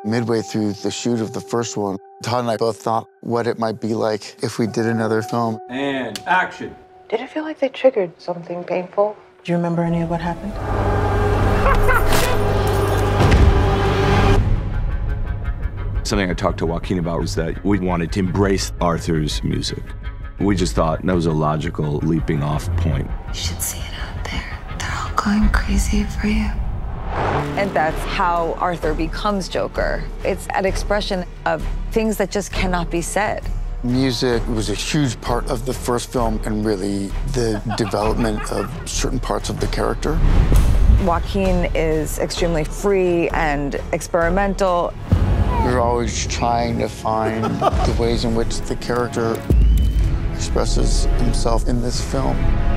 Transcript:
Midway through the shoot of the first one, Todd and I both thought what it might be like if we did another film. And action. Did it feel like they triggered something painful? Do you remember any of what happened? Something I talked to Joaquin about was that we wanted to embrace Arthur's music. We just thought that was a logical leaping off point. You should see it out there. They're all going crazy for you. And that's how Arthur becomes Joker. It's an expression of things that just cannot be said. Music was a huge part of the first film and really the development of certain parts of the character. Joaquin is extremely free and experimental. We're always trying to find the ways in which the character expresses himself in this film.